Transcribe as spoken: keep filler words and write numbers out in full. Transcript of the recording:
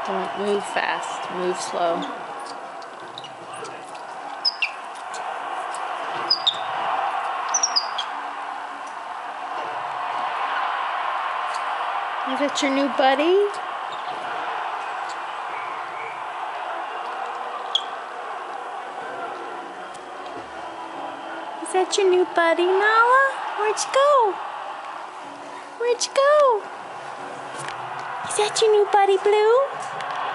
Don't move fast, move slow. Is that your new buddy? Is that your new buddy, Nala? Where'd you go? Where'd you go? Is that your new buddy, Blue?